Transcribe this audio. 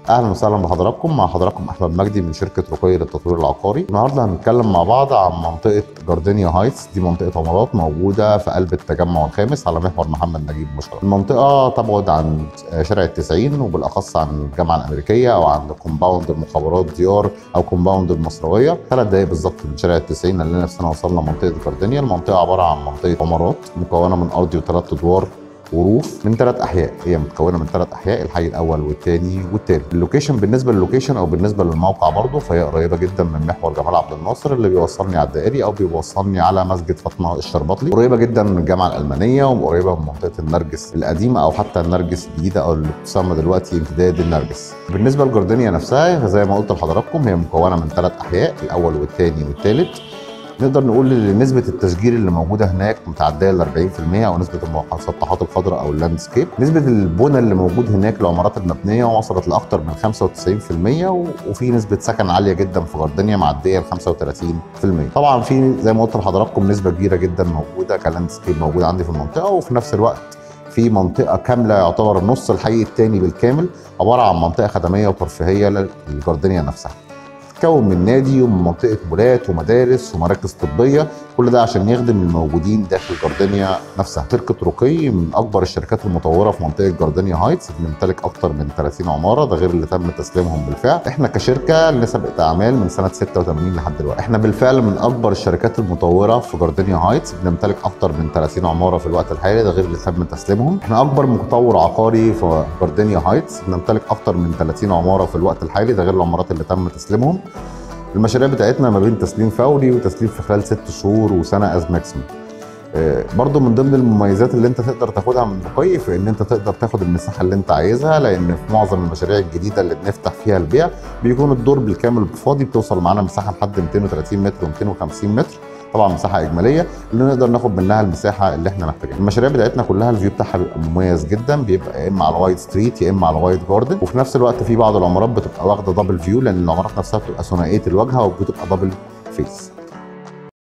اهلا وسهلا بحضراتكم. مع حضراتكم احمد مجدي من شركه رقي للتطوير العقاري. النهارده هنتكلم مع بعض عن منطقه جاردينيا هايتس. دي منطقه عمارات موجوده في قلب التجمع الخامس على محور محمد نجيب مشرف. المنطقه تبعد عن شارع التسعين، وبالاخص عن الجامعه الامريكيه او عند كومباوند المخابرات ديار او كومباوند المصراويه. 3 دقائق بالظبط من شارع التسعين اللي نفسنا وصلنا منطقه جاردينيا. المنطقه عباره عن منطقه عمارات مكونه من ارضي وثلاث ادوار وروف من 3 احياء. هي متكونه من 3 احياء، الحي الاول والثاني والثالث. اللوكيشن بالنسبه للوكيشن او بالنسبه للموقع برضه فهي قريبه جدا من محور جمال عبد الناصر اللي بيوصلني على الدائري او بيوصلني على مسجد فاطمه الشرباطلي. قريبه جدا من الجامعه الالمانيه وقريبه من منطقه النرجس القديمه او حتى النرجس الجديده او اللي بتسمى دلوقتي امتداد النرجس. بالنسبه لجاردينيا نفسها زي ما قلت لحضراتكم هي مكونه من 3 احياء، الاول والثاني والثالث. نقدر نقول ان نسبه التشجير اللي موجوده هناك متعديه ل 40% او نسبه المسطحات الخضراء او اللاندسكيب. نسبه البنى اللي موجود هناك العمارات المبنيه وصلت لاكثر من 95%، وفي نسبه سكن عاليه جدا في جاردينيا معديه ل 35%. طبعا في زي ما قلت لحضراتكم نسبه كبيره جدا موجوده كلاندسكيب موجوده عندي في المنطقه، وفي نفس الوقت في منطقه كامله يعتبر النص الحي الثاني بالكامل عباره عن منطقه خدميه وترفيهيه للجاردينيا نفسها. تتكون من نادي ومن منطقه مولات ومدارس ومراكز طبيه، كل ده عشان يخدم الموجودين داخل جاردينيا نفسها. شركه رقي من اكبر الشركات المطوره في منطقه جاردينيا هايتس، بنمتلك اكثر من 30 عماره، ده غير اللي تم تسليمهم بالفعل. احنا كشركه لنا سابقه اعمال من سنه 86 لحد دلوقتي. احنا بالفعل من اكبر الشركات المطوره في جاردينيا هايتس، بنمتلك اكثر من 30 عماره في الوقت الحالي، ده غير اللي تم تسليمهم. احنا اكبر مطور عقاري في جاردينيا هايتس، بنمتلك اكثر من 30 عماره في الوقت الحالي، ده غير العمارات اللي تم تسليمهم. المشاريع بتاعتنا ما بين تسليم فوري وتسليم في خلال 6 شهور وسنه از ماكسيمم. برضو من ضمن المميزات اللي انت تقدر تاخدها من رقي في ان انت تقدر تاخد المساحه اللي انت عايزها، لان في معظم المشاريع الجديده اللي بنفتح فيها البيع بيكون الدور بالكامل فاضي، بتوصل معانا مساحه لحد 230 متر و250 متر، طبعا مساحه اجماليه اللي نقدر ناخد منها المساحه اللي احنا محتاجينها. المشاريع بتاعتنا كلها الفيو بتاعها بيبقى مميز جدا، بيبقى يا اما على الوايت ستريت يا اما على الوايت جاردن، وفي نفس الوقت في بعض العمارات بتبقى واخده دبل فيو لان العمارات نفسها بتبقى ثنائيه الواجهه وبتبقى دبل فيس.